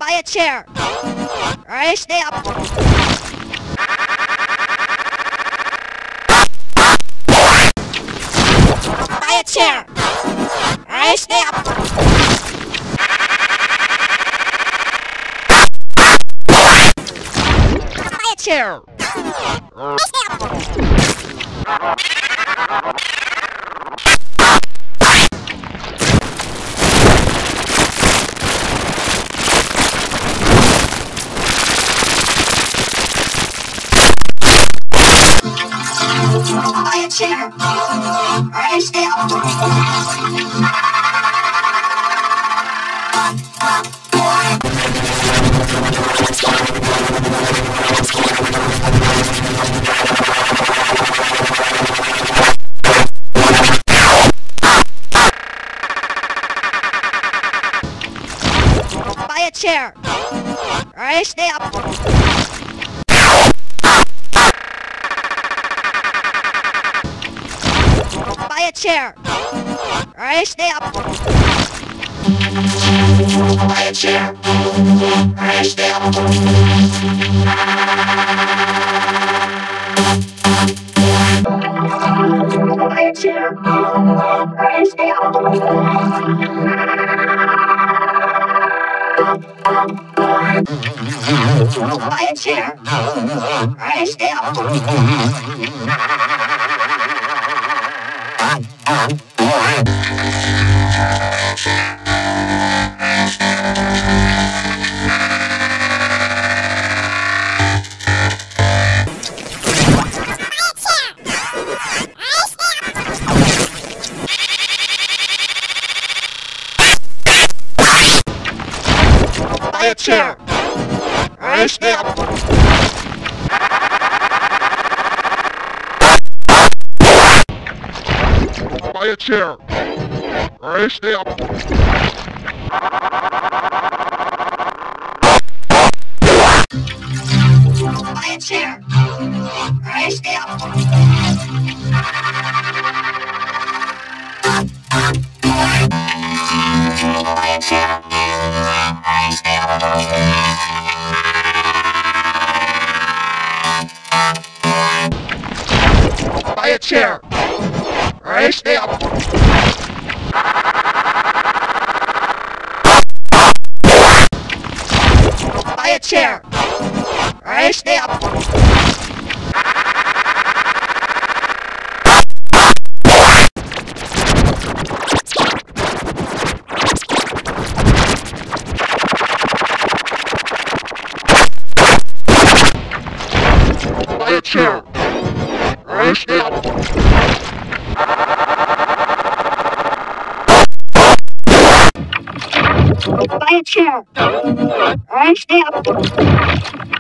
Buy a chair. Alright, stay up. Buy a chair. Alright, stay up. Buy a chair. Stay up. Buy a chair. Alright, stay up. Buy a chair. Alright, stay up. Buy a chair. Alright, stay up. Buy a chair. Alright, stay up. Buy a chair. Alright, stay up. Buy a chair. Alright, stay up. Buy a chair. Alright, stay up. Buy a chair. Alright, stay up. Buy a chair. Alright, stay up. Buy a chair. Alright, stay up. Buy a chair. Alright, stay up. Buy a chair. Alright, stay up. Buy a chair. Alright, stay up. Buy a chair. Alright, stay up.